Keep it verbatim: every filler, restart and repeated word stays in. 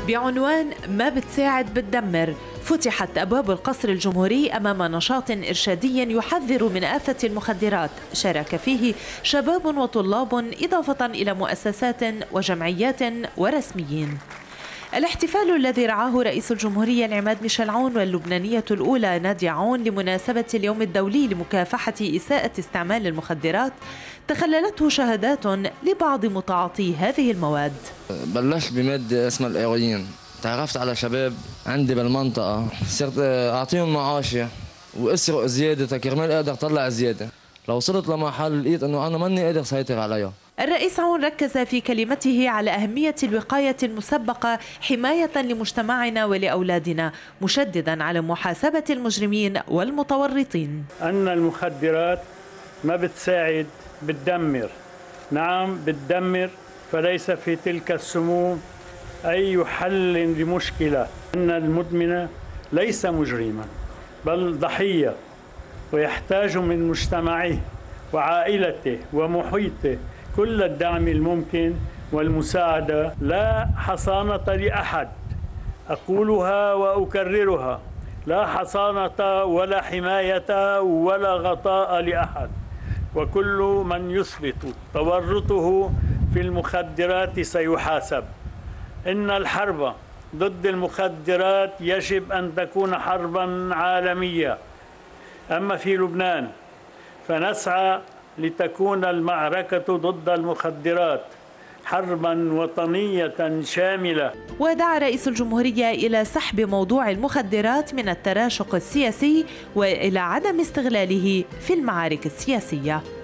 بعنوان ما بتساعد بتدمر، فتحت أبواب القصر الجمهوري أمام نشاط إرشادي يحذر من آفة المخدرات شارك فيه شباب وطلاب إضافة إلى مؤسسات وجمعيات ورسميين. الاحتفال الذي رعاه رئيس الجمهورية العماد ميشيل عون واللبنانية الأولى نادية عون لمناسبة اليوم الدولي لمكافحة إساءة استعمال المخدرات تخللته شهادات لبعض متعاطي هذه المواد. بلشت بمادة اسمها الهيروين، تعرفت على شباب عندي بالمنطقة، صرت أعطيهم معاشة وأسرق زيادة كرمال أقدر أطلع زيادة. لو وصلت لمحل لقيت أنه أنا ماني قادر سيطر عليها. الرئيس عون ركز في كلمته على أهمية الوقاية المسبقة حماية لمجتمعنا ولأولادنا، مشددا على محاسبة المجرمين والمتورطين. أن المخدرات ما بتساعد، بتدمر. نعم بتدمر، فليس في تلك السموم أي حل لمشكلة. أن المدمن ليس مجرما بل ضحية، ويحتاج من مجتمعه وعائلته ومحيطه كل الدعم الممكن والمساعدة. لا حصانة لأحد، أقولها وأكررها، لا حصانة ولا حماية ولا غطاء لأحد، وكل من يثبت تورطه في المخدرات سيحاسب. إن الحرب ضد المخدرات يجب أن تكون حربا عالمية. أما في لبنان فنسعى لتكون المعركة ضد المخدرات حربا وطنية شاملة. ودعا رئيس الجمهورية إلى سحب موضوع المخدرات من التراشق السياسي وإلى عدم استغلاله في المعارك السياسية.